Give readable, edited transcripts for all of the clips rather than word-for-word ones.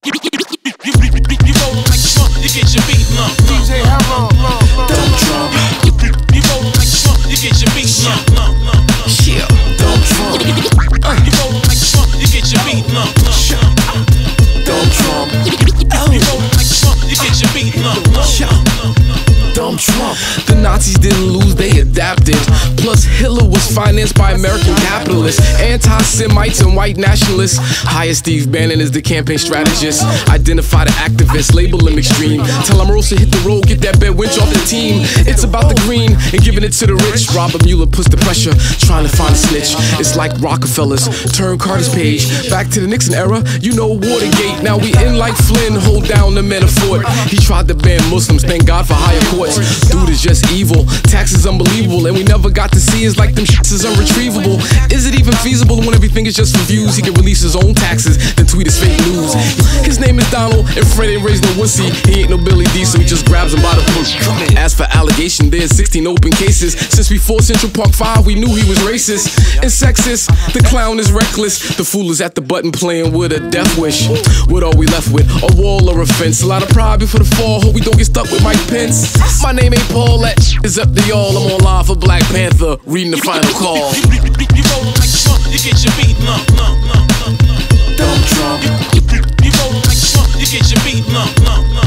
You roll like Trump, you get your beat lumped. DJ Hello, don't Trump. You roll like Trump, you get your beat lumped. Yeah, don't Trump. You roll like Trump, you get your beat lumped. Don't Trump. You roll like Trump, you get your beat lumped. Don't Trump. The Nazis didn't lose, they adapted. Plus Hitler was financed by American capitalists, anti-Semites and white nationalists. Hire Steve Bannon as the campaign strategist. Identify the activists, label them extreme. Tell Omarosa hit the road, get that bed winch off the team. It's about the green and giving it to the rich. Robert Mueller puts the pressure, trying to find a snitch. It's like Rockefellers, turn Carter's page. Back to the Nixon era, you know Watergate. Now we in like Flynn, hold down the Manafort. He tried to ban Muslims, thank God for higher courts. Dude is just evil, taxes unbelievable, and we never got to see his like them shits is unretrievable. Is it even feasible when everything is just for views? He can release his own taxes, then tweet his fake news. His name is Donald, and Fred ain't raised no wussy. He ain't no Billy D, so he just grabs him by the push. As for allegation, there's 16 open cases. Since before Central Park 5, we knew he was racist and sexist. The clown is reckless, the fool is at the button playing with a death wish. What are we left with? A wall or a fence? A lot of pride before the fall, hope we don't get stuck with Mike Pence. My name ain't Paul, that is up to y'all. I'm on live for Black Panther, reading the final call. You roll like Trump, you get your beat lumped. Don't Trump. You roll like Trump, you get your beat lumped.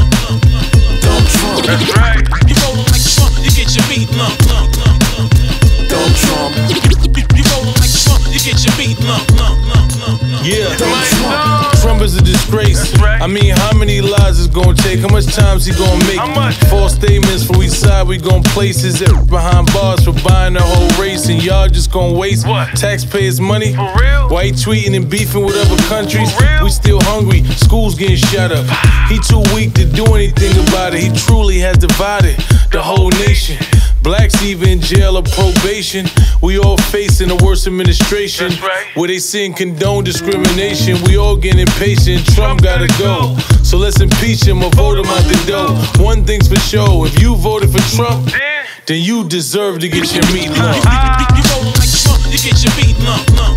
Don't Trump. That's right. You roll like Trump, you get your beat lumped. Don't Trump. You roll like Trump, you get your beat lumped. Yeah, Trump is a disgrace. Right. I mean, how many lies is gonna take? How much time's he gonna make? False statements for each side, we gon' place his behind bars for buying the whole race, and y'all just gon' waste taxpayers' money. For real? Why he tweeting and beefing with other countries? We still hungry, schools getting shut up. He too weak to do anything about it. He truly has divided the whole nation. Blacks even in jail or probation. We all facing the worst administration. Where they sin condone discrimination. We all getting impatient. Trump gotta go. So let's impeach him or vote him out the door. One thing's for sure, if you voted for Trump, then you deserve to get your meat lumped. You roll like Trump, you get your beat lumped.